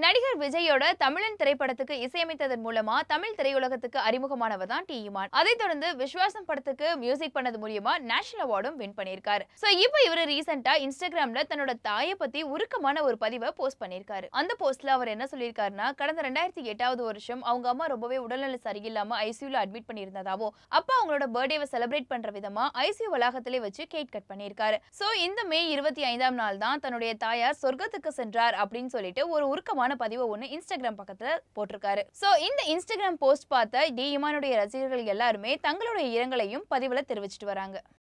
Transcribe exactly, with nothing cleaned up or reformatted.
நடிகர் விஜயோட தமிழன் திரைப்படத்துக்கு இசையமைத்ததன் மூலமா தமிழ் திரையுலகத்துக்கு அறிமுகமானவர் தான் டி.இமான். அதைத் தொடர்ந்து விஸ்வாசம் படத்துக்கு மியூசிக் பண்ணது மூலியமா நேஷனல் அவார்டும் வின் பண்ணிருக்காரு. சோ இப்போ இவரு ரீசெண்டா இன்ஸ்டாகிராம்ல தன்னோட தாயை பத்தி உருக்கமான ஒரு பதிவை போஸ்ட் பண்ணிருக்காரு. அந்த போஸ்ட்ல அவர் என்ன சொல்லியிருக்காருன்னா, கடந்த ரெண்டாயிரத்தி எட்டாவது வருஷம் அவங்க அம்மா ரொம்பவே உடல்நல சரியில்லாம ஐசியூல அட்மிட் பண்ணியிருந்ததாவோ, அப்ப அவங்களோட பர்த்டேவை செலிப்ரேட் பண்ற விதமா ஐசியூ வளாகத்திலே வச்சு கேக் கட் பண்ணிருக்காரு. சோ இந்த மே இருபத்தி ஐந்தாம் நாள் தான் தன்னுடைய தாயார் சொர்க்கத்துக்கு சென்றார் அப்படின்னு சொல்லிட்டு ஒரு உருக்கமான பதிவு ஒன்னு இன்ஸ்டாகிராம் பக்கத்துல போட்டிருக்காரு. சோ இந்த இன்ஸ்டாகிராம் போஸ்ட் பார்த்த டி.இமானுடைய ரசிகர்கள் எல்லாருமே தங்களுடைய இரங்கலையும் பதிவுல தெரிவிச்சிட்டு வராங்க.